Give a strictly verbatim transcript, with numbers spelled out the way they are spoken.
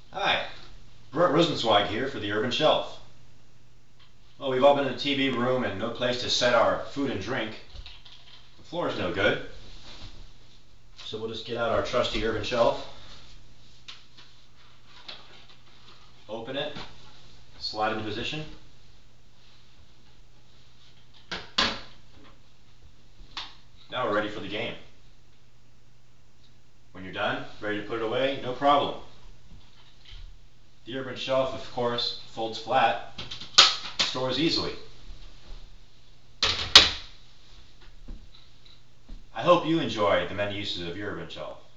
Hi, Brett Rosenzweig here for the Urban Shelf. Well, we've all been in the T V room and no place to set our food and drink. The floor is no good. So we'll just get out our trusty Urban Shelf, open it, slide into position. Now we're ready for the game. When you're done, ready to put it away, no problem. The Urban Shelf, of course, folds flat, stores easily. I hope you enjoy the many uses of your Urban Shelf.